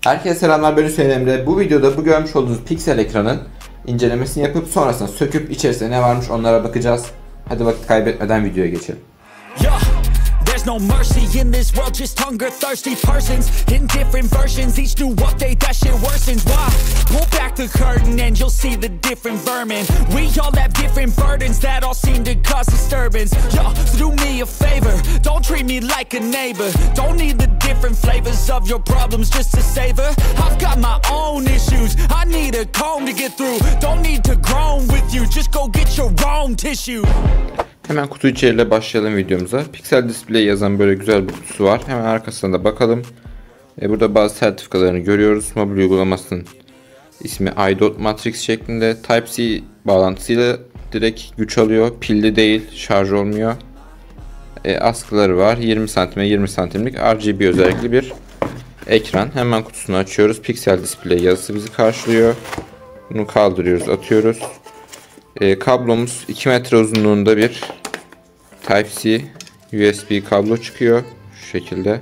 Herkese selamlar, ben Hüseyin Emre. Bu videoda bu görmüş olduğunuz piksel ekranın incelemesini yapıp sonrasında söküp içerisinde ne varmış onlara bakacağız. Hadi vakit kaybetmeden videoya geçelim. There's no mercy in this world, just hunger thirsty persons in different versions, each new update that shit worsens. Why? Pull back the curtain and you'll see the different vermin. We all have different burdens that all seem to cause disturbance. Yo, so do me a favor, don't treat me like a neighbor. Don't need the different flavors of your problems just to savor. I've got my own issues, I need a comb to get through. Don't need to groan with you, just go get your own tissue. Hemen kutu içeriyle başlayalım videomuza. Pixel Display yazan böyle güzel bir kutusu var. Hemen arkasına da bakalım. Burada bazı sertifikalarını görüyoruz. Mobil uygulamasının ismi iDot Matrix şeklinde. Type-C bağlantısıyla direkt güç alıyor. Pilli değil, şarj olmuyor. Askıları var. 20 cm'e 20 santimlik RGB özellikli bir ekran. Hemen kutusunu açıyoruz. Pixel Display yazısı bizi karşılıyor. Bunu kaldırıyoruz, atıyoruz. Kablomuz 2 metre uzunluğunda bir Type-C USB kablo çıkıyor. Şu şekilde.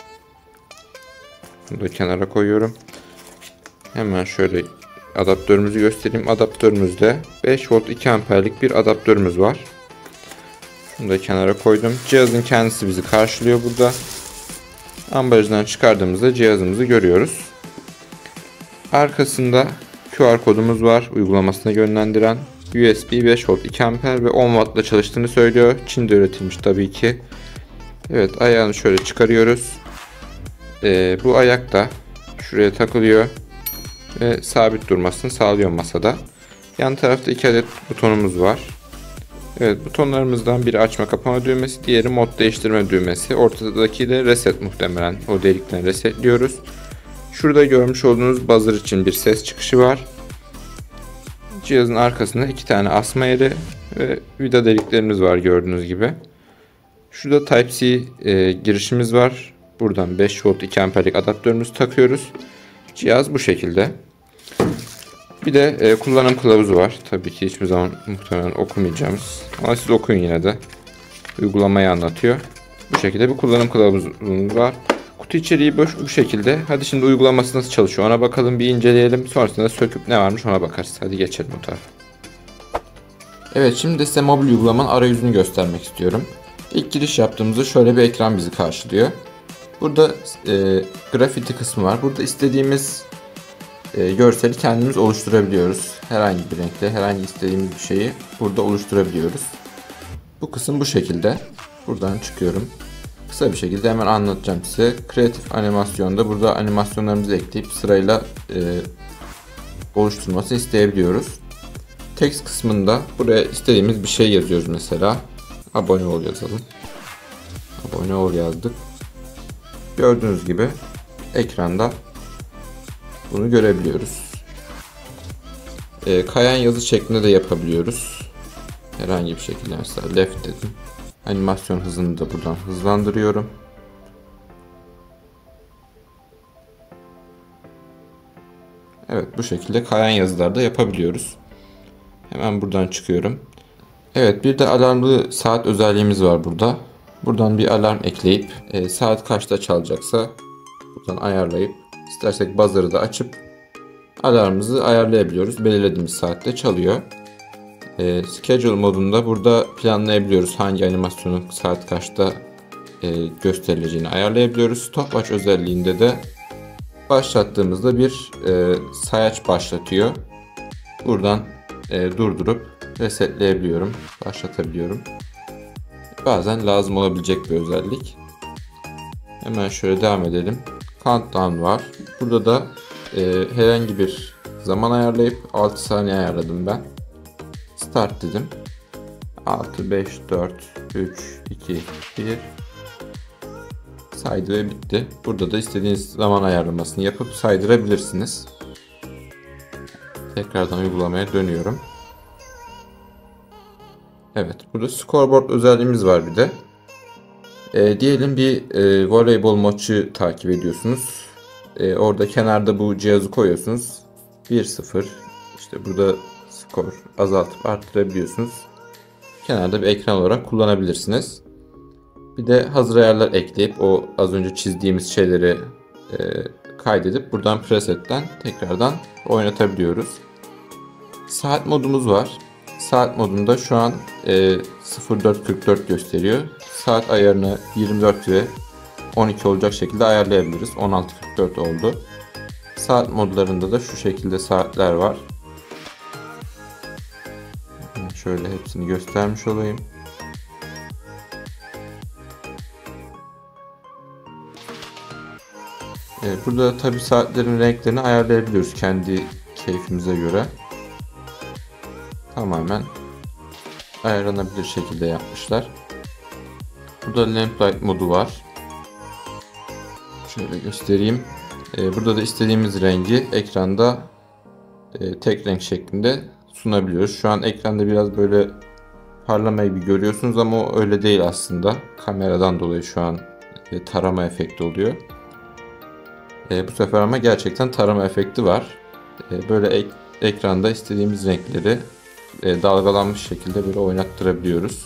Bunu da kenara koyuyorum. Hemen şöyle adaptörümüzü göstereyim. Adaptörümüzde 5 volt 2 amperlik bir adaptörümüz var. Bunu da kenara koydum. Cihazın kendisi bizi karşılıyor burada. Ambalajdan çıkardığımızda cihazımızı görüyoruz. Arkasında QR kodumuz var. Uygulamasına yönlendiren. USB 5 volt 2 amper ve 10 watt ile çalıştığını söylüyor. Çin'de üretilmiş tabii ki. Evet, ayağını şöyle çıkarıyoruz. Bu ayak da şuraya takılıyor ve sabit durmasını sağlıyor masada. Yan tarafta 2 adet butonumuz var. Evet, butonlarımızdan biri açma kapama düğmesi, diğeri mod değiştirme düğmesi. Ortadaki de reset, muhtemelen o delikten resetliyoruz. Şurada görmüş olduğunuz buzzer için bir ses çıkışı var. Cihazın arkasında 2 tane asma yeri ve vida deliklerimiz var gördüğünüz gibi. Şurada Type-C girişimiz var. Buradan 5 volt 2 amperlik adaptörümüzü takıyoruz. Cihaz bu şekilde. Bir de kullanım kılavuzu var. Tabii ki hiçbir zaman muhtemelen okumayacağımız. Ama siz okuyun yine de. Uygulamayı anlatıyor. Bu şekilde bir kullanım kılavuzumuz var. Kutu içeriği bu şekilde. Hadi şimdi uygulaması nasıl çalışıyor ona bakalım, bir inceleyelim. Sonrasında söküp ne varmış ona bakarız. Hadi geçelim o tarafa. Evet, şimdi size mobil uygulamanın arayüzünü göstermek istiyorum. İlk giriş yaptığımızda şöyle bir ekran bizi karşılıyor. Burada graffiti kısmı var. Burada istediğimiz görseli kendimiz oluşturabiliyoruz. Herhangi bir renkte herhangi istediğimiz bir şeyi burada oluşturabiliyoruz. Bu kısım bu şekilde. Buradan çıkıyorum. Kısa bir şekilde hemen anlatacağım size. Kreatif animasyonda burada animasyonlarımızı ekleyip sırayla oluşturması isteyebiliyoruz. Text kısmında buraya istediğimiz bir şey yazıyoruz mesela. Abone ol yazalım. Abone ol yazdık. Gördüğünüz gibi ekranda bunu görebiliyoruz. Kayan yazı şeklinde de yapabiliyoruz. Herhangi bir şekilde mesela left dedim. Animasyon hızını da buradan hızlandırıyorum. Evet, bu şekilde kayan yazılarda yapabiliyoruz. Hemen buradan çıkıyorum. Evet, bir de alarmlı saat özelliğimiz var burada. Buradan bir alarm ekleyip saat kaçta çalacaksa buradan ayarlayıp istersek buzzer'ı da açıp alarmımızı ayarlayabiliyoruz. Belirlediğimiz saatte çalıyor. Schedule modunda burada planlayabiliyoruz hangi animasyonun saat kaçta gösterileceğini ayarlayabiliyoruz. Stopwatch özelliğinde de başlattığımızda bir sayaç başlatıyor. Buradan durdurup resetleyebiliyorum, başlatabiliyorum. Bazen lazım olabilecek bir özellik. Hemen şöyle devam edelim. Countdown var. Burada da herhangi bir zaman ayarlayıp 6 saniye ayarladım ben. Start dedim. 6, 5, 4, 3, 2, 1 saydı ve bitti. Burada da istediğiniz zaman ayarlamasını yapıp saydırabilirsiniz. Tekrardan uygulamaya dönüyorum. Evet, burada scoreboard özelliğimiz var bir de. Diyelim bir voleybol maçı takip ediyorsunuz. Orada kenarda bu cihazı koyuyorsunuz. 1-0. İşte burada skor azaltıp arttırabiliyorsunuz. Kenarda bir ekran olarak kullanabilirsiniz. Bir de hazır ayarlar ekleyip o az önce çizdiğimiz şeyleri kaydedip buradan presetten tekrardan oynatabiliyoruz. Saat modumuz var. Saat modunda şu an 04.44 gösteriyor. Saat ayarını 24 ve 12 olacak şekilde ayarlayabiliriz. 16.44 oldu. Saat modlarında da şu şekilde saatler var. Şöyle hepsini göstermiş olayım. Burada tabi saatlerin renklerini ayarlayabiliyoruz kendi keyfimize göre. Tamamen ayarlanabilir şekilde yapmışlar. Burada lamplight modu var. Şöyle göstereyim. Burada da istediğimiz rengi ekranda tek renk şeklinde sunabiliyoruz. Şu an ekranda biraz böyle parlamayı görüyorsunuz ama o öyle değil aslında. Kameradan dolayı şu an tarama efekti oluyor. Bu sefer ama gerçekten tarama efekti var. Böyle ekranda istediğimiz renkleri dalgalanmış şekilde böyle oynattırabiliyoruz.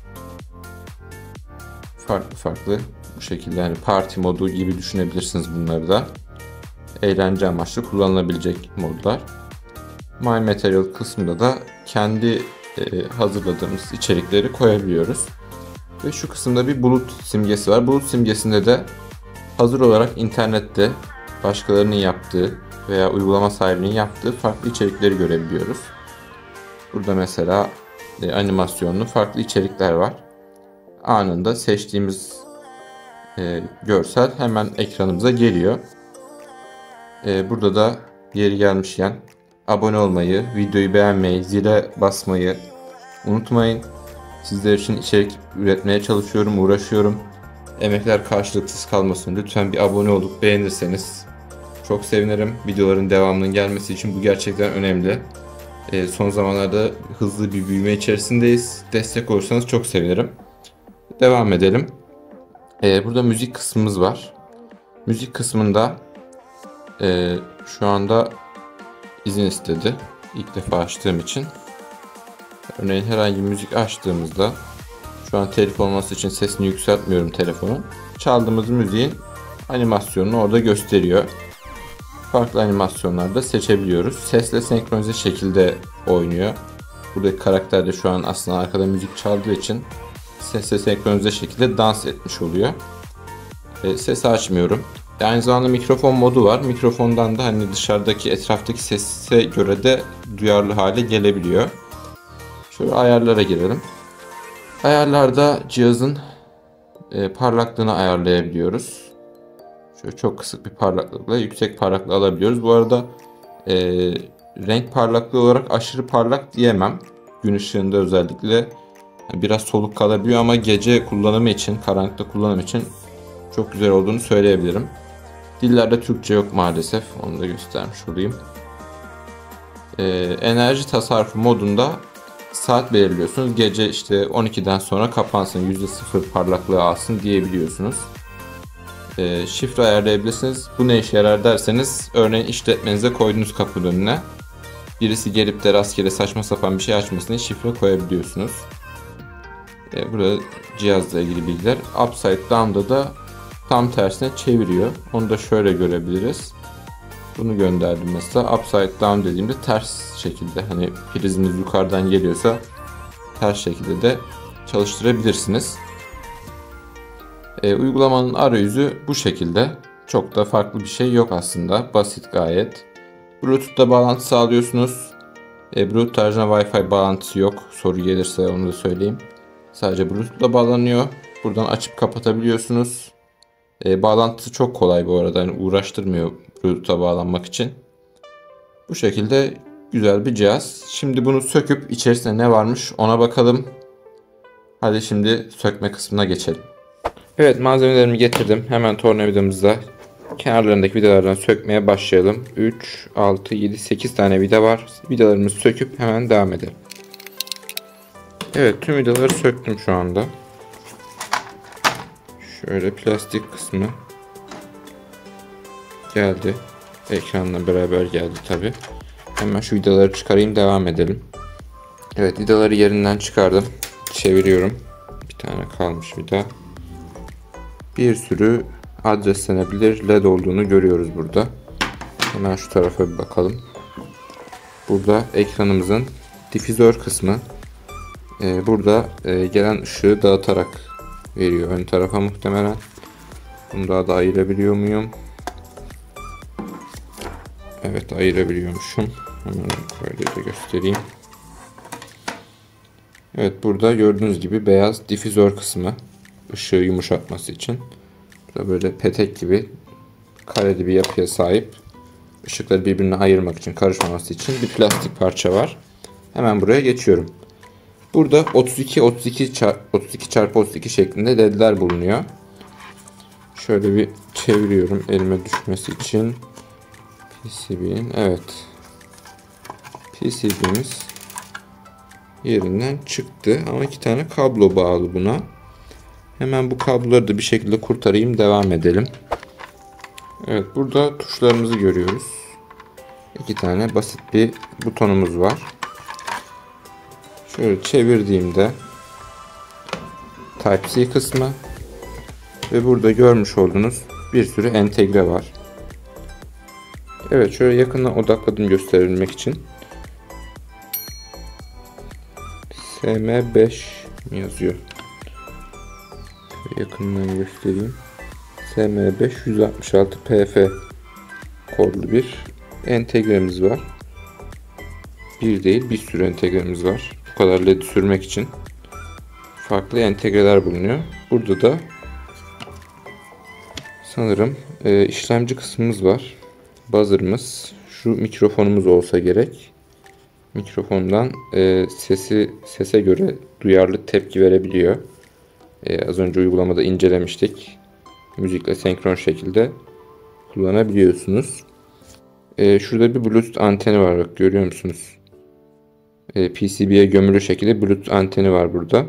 Farklı bu şekilde, yani parti modu gibi düşünebilirsiniz bunları da. Eğlence amaçlı kullanılabilecek modlar. My Material kısmında da kendi hazırladığımız içerikleri koyabiliyoruz. Ve şu kısımda bir bulut simgesi var. Bulut simgesinde de hazır olarak internette başkalarının yaptığı veya uygulama sahibinin yaptığı farklı içerikleri görebiliyoruz. Burada mesela animasyonlu farklı içerikler var. Anında seçtiğimiz görsel hemen ekranımıza geliyor. Burada da yeri gelmişken abone olmayı, videoyu beğenmeyi, zile basmayı unutmayın. Sizler için içerik üretmeye çalışıyorum, uğraşıyorum. Emekler karşılıksız kalmasın. Lütfen bir abone olup beğenirseniz çok sevinirim. Videoların devamının gelmesi için bu gerçekten önemli. Son zamanlarda hızlı bir büyüme içerisindeyiz. Destek olursanız çok sevinirim. Devam edelim. Burada müzik kısmımız var. Müzik kısmında şu anda izin istedi. İlk defa açtığım için. Örneğin herhangi bir müzik açtığımızda, şu an telif olması için sesini yükseltmiyorum telefonun. Çaldığımız müziğin animasyonunu orada gösteriyor. Farklı animasyonlarda seçebiliyoruz. Sesle senkronize şekilde oynuyor. Buradaki karakter de şu an aslında arkada müzik çaldığı için sesle senkronize şekilde dans etmiş oluyor. Sesi açmıyorum. Aynı zamanda mikrofon modu var. Mikrofondan da hani dışarıdaki etraftaki sese göre de duyarlı hale gelebiliyor. Şöyle ayarlara girelim. Ayarlarda cihazın parlaklığını ayarlayabiliyoruz. Şöyle çok kısık bir parlaklıkla yüksek parlaklığı alabiliyoruz. Bu arada renk parlaklığı olarak aşırı parlak diyemem. Gün ışığında özellikle biraz soluk kalabiliyor ama gece kullanımı için, karanlıkta kullanım için çok güzel olduğunu söyleyebilirim. Dillerde Türkçe yok maalesef. Onu da göstermiş olayım. Enerji tasarrufu modunda saat belirliyorsunuz. Gece işte 12'den sonra kapansın, %0 parlaklığı alsın diyebiliyorsunuz. Şifre ayarlayabilirsiniz. Bu ne işe yarar derseniz, örneğin işletmenize koyduğunuz kapının önüne birisi gelip de rastgele saçma sapan bir şey açmasın diye şifre koyabiliyorsunuz. Burada cihazla ilgili bilgiler. Upside down'da da tam tersine çeviriyor. Onu da şöyle görebiliriz. Bunu gönderdim mesela. Upside down dediğimde ters şekilde, hani priziniz yukarıdan geliyorsa ters şekilde de çalıştırabilirsiniz. Uygulamanın arayüzü bu şekilde. Çok da farklı bir şey yok aslında. Basit gayet. Bluetooth'ta bağlantı sağlıyorsunuz. Bluetooth tarzına Wi-Fi bağlantısı yok. Soru gelirse onu da söyleyeyim. Sadece Bluetooth'la bağlanıyor. Buradan açıp kapatabiliyorsunuz. Bağlantısı çok kolay bu arada. Yani uğraştırmıyor Bluetooth'a bağlanmak için. Bu şekilde güzel bir cihaz. Şimdi bunu söküp içerisinde ne varmış ona bakalım. Hadi şimdi sökme kısmına geçelim. Evet, malzemelerimi getirdim. Hemen tornavidamızla kenarlarındaki vidalardan sökmeye başlayalım. 3, 6, 7, 8 tane vida var. Vidalarımızı söküp hemen devam edelim. Evet, tüm vidaları söktüm şu anda. Şöyle plastik kısmı geldi. Ekranla beraber geldi tabi. Hemen şu vidaları çıkarayım, devam edelim. Evet, vidaları yerinden çıkardım. Çeviriyorum. Bir tane kalmış vida. Bir sürü adreslenebilir led olduğunu görüyoruz burada. Hemen şu tarafa bir bakalım. Burada ekranımızın difüzör kısmı. Burada gelen ışığı dağıtarak veriyor ön tarafa muhtemelen. Bunu daha da ayırabiliyor muyum? Evet, ayırabiliyormuşum. Hemen böyle de göstereyim. Evet, burada gördüğünüz gibi beyaz difüzör kısmı. Işığı yumuşatması için. Burada böyle petek gibi kareli bir yapıya sahip. Işıkları birbirine ayırmak için, karışmaması için bir plastik parça var. Hemen buraya geçiyorum. Burada 32 çarpı 32 şeklinde ledler bulunuyor. Şöyle bir çeviriyorum elime düşmesi için. PCB'nin, evet. PCB'miz yerinden çıktı ama 2 tane kablo bağlı buna. Hemen bu kabloları da bir şekilde kurtarayım, devam edelim. Evet, burada tuşlarımızı görüyoruz. 2 tane basit bir butonumuz var. Şöyle çevirdiğimde Type-C kısmı ve burada görmüş olduğunuz bir sürü entegre var. Evet, şöyle yakından odakladım gösterebilmek için. SM5 yazıyor. Şöyle yakından göstereyim. SM5 166 PF kodlu bir entegremiz var. Bir değil, bir sürü entegremiz var. Bu kadar led sürmek için farklı entegreler bulunuyor. Burada da sanırım işlemci kısmımız var. Buzzer'ımız, şu mikrofonumuz olsa gerek. Mikrofondan sese göre duyarlı tepki verebiliyor. Az önce uygulamada incelemiştik. Müzikle senkron şekilde kullanabiliyorsunuz. Şurada bir Bluetooth anteni var, bak görüyor musunuz? PCB'ye gömülü şekilde Bluetooth anteni var burada.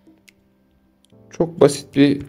Çok basit bir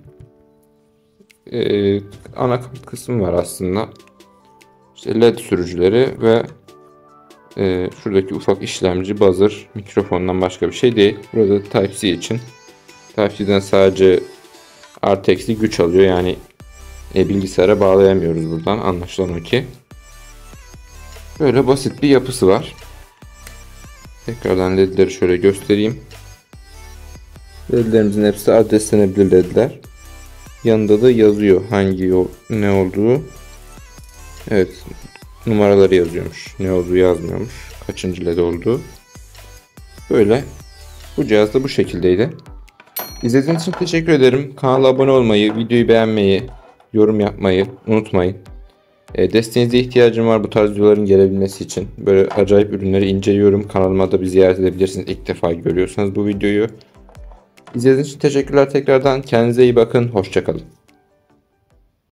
anakart kısmı var aslında. İşte led sürücüleri ve şuradaki ufak işlemci, buzzer, mikrofondan başka bir şey değil. Burada Type-C için. Type-C'den sadece artı eksi güç alıyor, yani bilgisayara bağlayamıyoruz buradan, anlaşılan o ki. Böyle basit bir yapısı var. Tekrardan ledleri şöyle göstereyim. Ledlerimizin hepsi adreslenebilir ledler. Yanında da yazıyor hangi yol ne olduğu. Evet, numaraları yazıyormuş. Ne olduğu yazmıyormuş. Kaçıncı led olduğu. Böyle. Bu cihaz da bu şekildeydi. İzlediğiniz için teşekkür ederim. Kanala abone olmayı, videoyu beğenmeyi, yorum yapmayı unutmayın. Desteğinize ihtiyacım var bu tarz videoların gelebilmesi için. Böyle acayip ürünleri inceliyorum. Kanalıma da bir ziyaret edebilirsiniz ilk defa görüyorsanız bu videoyu. İzlediğiniz için teşekkürler tekrardan. Kendinize iyi bakın. Hoşça kalın.